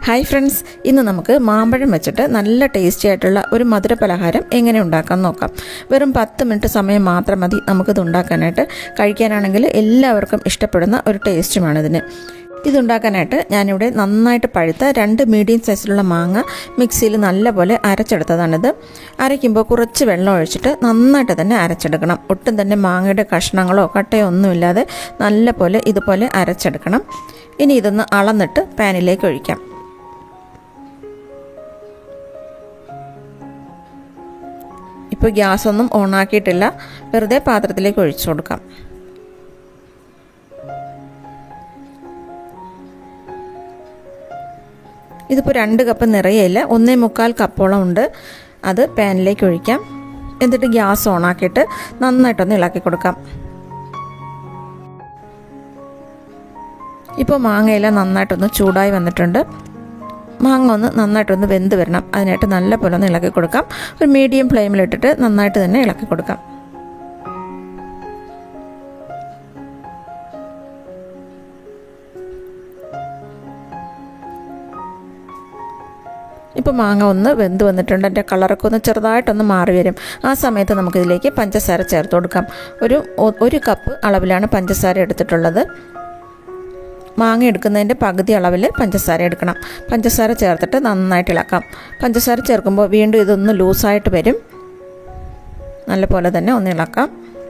Hi friends, ഇന്ന് നമുക്ക് മാമ്പഴം വെച്ചിട്ട് നല്ല ടേസ്റ്റി ആയിട്ടുള്ള ഒരു മധുര പലഹാരം എങ്ങനെ ഉണ്ടാക്കാൻ നോക്കാം. വെറും 10 മിനിറ്റ് സമയം മാത്രം മതി നമുക്കിത് ഉണ്ടാക്കാനായിട്ട്. കഴിക്കാനാണെങ്കിൽ എല്ലാവർക്കും ഇഷ്ടപ്പെടുന്ന ഒരു ടേസ്റ്റുമാണിതിന്. ഇതുണ്ടാക്കാനായിട്ട് ഞാനിവിടെ നന്നായിട്ട് പഴുത്ത 2 മീഡിയം സൈസിലുള്ള മാങ്ങ മിക്സിയിൽ നല്ലപോലെ അരച്ചെടുത്തതാണിത്. അരയ്ക്കുമ്പോൾ കുറച്ച് വെള്ളം ഒഴിച്ചിട്ട് നന്നായിട്ട് തന്നെ അരച്ചെടുക്കണം. ഒട്ടും തന്നെ മാങ്ങയുടെ കഷ്ണങ്ങളോ കട്ടയോ ഒന്നുമില്ലാതെ നല്ലപോലെ ഇതുപോലെ അരച്ചെടുക്കണം. ഇനി ഇതൊന്ന് അളന്നിട്ട് പാനിലേക്ക് ഒഴിക്കാം. ഇപ്പോൾ ഗ്യാസൊന്നും ഓണാക്കിയിട്ടില്ല, വെറുതെ പാത്രത്തിലേക്ക് ഒഴിച്ചു കൊടുക്കാം. ഇതിപ്പോൾ 2 കപ്പ് നിറയെയില്ല, 1.25 കപ്പോളം ഉണ്ട്. അത് പാനിലേക്ക് ഒഴിക്കാം. എന്നിട്ട് ഗ്യാസ് ഓണാക്കിയിട്ട് നന്നായിട്ടൊന്ന് ഇളക്കി കൊടുക്കാം. ഇപ്പോൾ മാങ്ങയെല്ലാം നന്നായിട്ടൊന്ന് ചൂടായി വന്നിട്ടുണ്ട്. മാങ്ങ ഒന്ന് നന്നായിട്ടൊന്ന് വെന്ത് വരണം. അതിനായിട്ട് നല്ല പോലെ ഒന്ന് ഇളക്കി കൊടുക്കാം. ഒരു മീഡിയം ഫ്ലെയിമിലിട്ടിട്ട് നന്നായിട്ട് തന്നെ ഇളക്കി കൊടുക്കാം. ഇപ്പോൾ മാങ്ങ ഒന്ന് വെന്ത് വന്നിട്ടുണ്ട്. അതിൻ്റെ കളറൊക്കെ ഒന്ന് ചെറുതായിട്ടൊന്ന് മാറി വരും. ആ സമയത്ത് നമുക്കിതിലേക്ക് പഞ്ചസാര ചേർത്ത് കൊടുക്കാം. ഒരു കപ്പ് അളവിലാണ് പഞ്ചസാര എടുത്തിട്ടുള്ളത്. മാങ്ങ എടുക്കുന്നതിൻ്റെ പകുതി അളവിൽ പഞ്ചസാര എടുക്കണം. പഞ്ചസാര ചേർത്തിട്ട് നന്നായിട്ട് ഇളക്കാം. പഞ്ചസാര ചേർക്കുമ്പോൾ വീണ്ടും ഇതൊന്ന് ലൂസായിട്ട് വരും. നല്ല പോലെ തന്നെ ഒന്ന് ഇളക്കാം.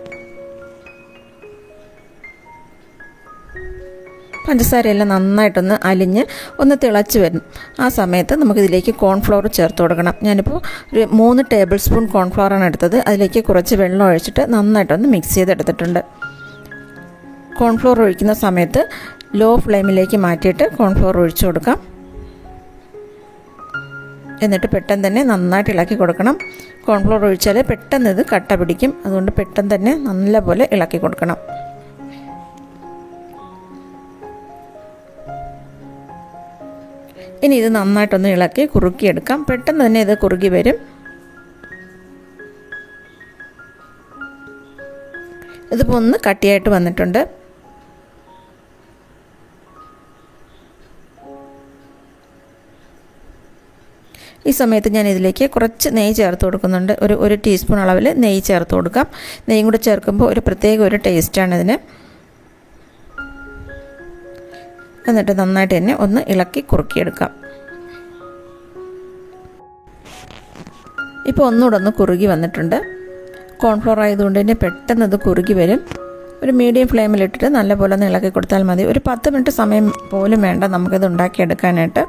പഞ്ചസാരയെല്ലാം നന്നായിട്ടൊന്ന് അലിഞ്ഞ് ഒന്ന് തിളച്ച് വരും. ആ സമയത്ത് നമുക്കിതിലേക്ക് കോൺഫ്ലവർ ചേർത്ത് കൊടുക്കണം. ഞാനിപ്പോൾ ഒരു 3 ടേബിൾ സ്പൂൺ കോൺഫ്ലവറാണ് എടുത്തത്. അതിലേക്ക് കുറച്ച് വെള്ളം ഒഴിച്ചിട്ട് നന്നായിട്ടൊന്ന് മിക്സ് ചെയ്തെടുത്തിട്ടുണ്ട്. കോൺഫ്ലവർ ഒഴിക്കുന്ന സമയത്ത് ലോ ഫ്ലെയിമിലേക്ക് മാറ്റിയിട്ട് കോൺഫ്ലവർ ഒഴിച്ചു കൊടുക്കാം. എന്നിട്ട് പെട്ടെന്ന് തന്നെ നന്നായിട്ട് ഇളക്കി കൊടുക്കണം. കോൺഫ്ലവർ ഒഴിച്ചാൽ പെട്ടെന്ന് ഇത് കട്ട പിടിക്കും. അതുകൊണ്ട് പെട്ടെന്ന് തന്നെ നല്ലപോലെ ഇളക്കി കൊടുക്കണം. ഇനി ഇത് നന്നായിട്ടൊന്ന് ഇളക്കി കുറുക്കിയെടുക്കാം. പെട്ടെന്ന് തന്നെ ഇത് കുറുകി വരും. ഇതിപ്പോൾ ഒന്ന് കട്ടിയായിട്ട് വന്നിട്ടുണ്ട്. ഈ സമയത്ത് ഞാൻ ഇതിലേക്ക് കുറച്ച് നെയ്യ് ചേർത്ത് കൊടുക്കുന്നുണ്ട്. ഒരു ടീസ്പൂൺ അളവിൽ നെയ്യ് ചേർത്ത് കൊടുക്കാം. നെയ്യും കൂടെ ചേർക്കുമ്പോൾ ഒരു ടേസ്റ്റാണ് ഇതിന്. എന്നിട്ട് നന്നായിട്ട് തന്നെ ഒന്ന് ഇളക്കി കുറുക്കിയെടുക്കാം. ഇപ്പോൾ ഒന്നുകൂടെ ഒന്ന് കുറുകി വന്നിട്ടുണ്ട്. കോൺഫ്ലവർ ആയതുകൊണ്ട് തന്നെ പെട്ടെന്ന് ഇത് കുറുകി വരും. ഒരു മീഡിയം ഫ്ലെയിമിലിട്ടിട്ട് നല്ലപോലെ ഒന്ന് ഇളക്കി കൊടുത്താൽ മതി. ഒരു 10 മിനിറ്റ് സമയം പോലും വേണ്ട നമുക്കിത് ഉണ്ടാക്കിയെടുക്കാനായിട്ട്.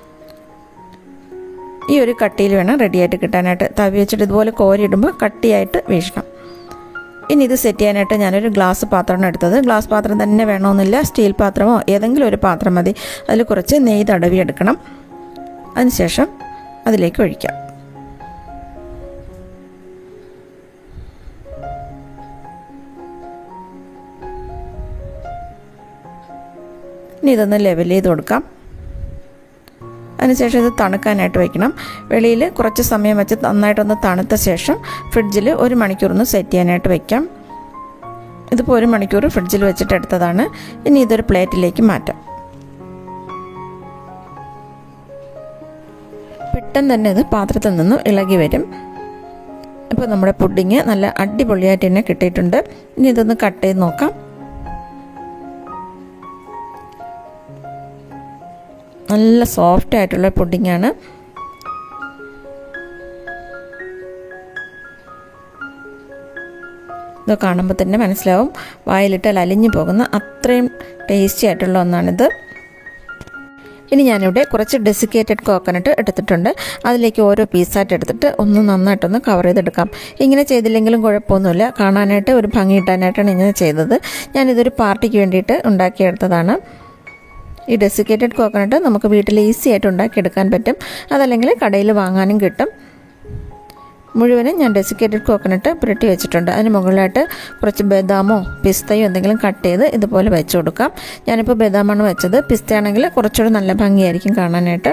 ഈ ഒരു കട്ടിയിൽ വേണം റെഡിയായിട്ട് കിട്ടാനായിട്ട്. തവി വെച്ചിട്ട് ഇതുപോലെ കോരിയിടുമ്പോൾ കട്ടിയായിട്ട് വീഴണം. ഇനി ഇത് സെറ്റ് ചെയ്യാനായിട്ട് ഞാനൊരു ഗ്ലാസ് പാത്രമാണ് എടുത്തത്. ഗ്ലാസ് പാത്രം തന്നെ വേണമെന്നില്ല, സ്റ്റീൽ പാത്രമോ ഏതെങ്കിലും ഒരു പാത്രം മതി. അതിൽ കുറച്ച് നെയ്യ് തടവിയെടുക്കണം. അതിനുശേഷം അതിലേക്ക് ഒഴിക്കാം. ഇനി ഇതൊന്ന് ലെവൽ ചെയ്ത് കൊടുക്കാം. അതിനുശേഷം ഇത് തണുക്കാനായിട്ട് വയ്ക്കണം. വെളിയിൽ കുറച്ച് സമയം വെച്ച് നന്നായിട്ടൊന്ന് തണുത്ത ശേഷം ഫ്രിഡ്ജിൽ 1 മണിക്കൂറൊന്ന് സെറ്റ് ചെയ്യാനായിട്ട് വയ്ക്കാം. ഇതിപ്പോൾ 1 മണിക്കൂർ ഫ്രിഡ്ജിൽ വെച്ചിട്ട് എടുത്തതാണ്. ഇനി ഇതൊരു പ്ലേറ്റിലേക്ക് മാറ്റാം. പെട്ടെന്ന് തന്നെ ഇത് പാത്രത്തിൽ നിന്നും ഇളകി വരും. ഇപ്പോൾ നമ്മുടെ പുഡിങ് നല്ല അടിപൊളിയായിട്ട് തന്നെ കിട്ടിയിട്ടുണ്ട്. ഇനി ഇതൊന്ന് കട്ട് ചെയ്ത് നോക്കാം. നല്ല സോഫ്റ്റ് ആയിട്ടുള്ള പുഡിങ്ങാണ്. ഇത് കാണുമ്പോൾ തന്നെ മനസ്സിലാവും, വായിലിട്ടാൽ അലിഞ്ഞു പോകുന്ന അത്രയും ടേസ്റ്റി ആയിട്ടുള്ള ഒന്നാണിത്. ഇനി ഞാനിവിടെ കുറച്ച് ഡെസിക്കേറ്റഡ് കോക്കനട്ട് എടുത്തിട്ടുണ്ട്. അതിലേക്ക് ഓരോ പീസായിട്ട് എടുത്തിട്ട് ഒന്ന് നന്നായിട്ടൊന്ന് കവർ ചെയ്തെടുക്കാം. ഇങ്ങനെ ചെയ്തില്ലെങ്കിലും കുഴപ്പമൊന്നുമില്ല. കാണാനായിട്ട് ഒരു ഭംഗി കിട്ടാനായിട്ടാണ് ഇങ്ങനെ ചെയ്തത്. ഞാനിതൊരു പാർട്ടിക്ക് വേണ്ടിയിട്ട് ഉണ്ടാക്കിയെടുത്തതാണ്. ഈ ഡെസിക്കേറ്റഡ് കോക്കനട്ട് നമുക്ക് വീട്ടിൽ ഈസി ആയിട്ട് ഉണ്ടാക്കിയെടുക്കാൻ പറ്റും. അതല്ലെങ്കിൽ കടയിൽ വാങ്ങാനും കിട്ടും. മുഴുവനും ഞാൻ ഡെസിക്കേറ്റഡ് കോക്കനട്ട് പുരട്ടി വെച്ചിട്ടുണ്ട്. അതിന് മുകളിലായിട്ട് കുറച്ച് ബദാമോ പിസ്തയോ എന്തെങ്കിലും കട്ട് ചെയ്ത് ഇതുപോലെ വെച്ച് കൊടുക്കാം. ഞാനിപ്പോൾ ബദാമാണ് വെച്ചത്. പിസ്തയാണെങ്കിൽ കുറച്ചുകൂടി നല്ല ഭംഗിയായിരിക്കും കാണാനായിട്ട്.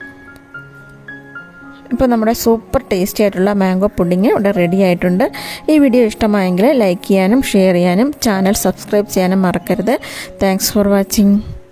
ഇപ്പോൾ നമ്മുടെ സൂപ്പർ ടേസ്റ്റി ആയിട്ടുള്ള മാംഗോ പുഡിങ് ഇവിടെ റെഡി ആയിട്ടുണ്ട്. ഈ വീഡിയോ ഇഷ്ടമായെങ്കിൽ ലൈക്ക് ചെയ്യാനും ഷെയർ ചെയ്യാനും ചാനൽ സബ്സ്ക്രൈബ് ചെയ്യാനും മറക്കരുത്. Thanks for watching.